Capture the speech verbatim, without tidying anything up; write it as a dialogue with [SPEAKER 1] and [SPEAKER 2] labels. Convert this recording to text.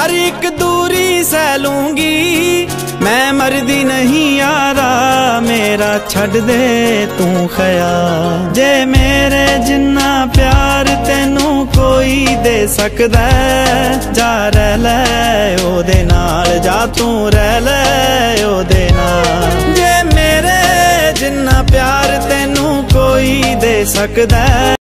[SPEAKER 1] हर एक दूरी सह लूंगी, मैं मरदी नहीं यारा मेरा छड़ दे तू ख्याल। जे मेरे जिन्ना प्यार तेनू कोई दे सकदा, जा रह लै ओदे नाल, जा तू रह लै ओदे नाल। जे मेरे जिन्ना प्यार तेनू कोई दे सकदा।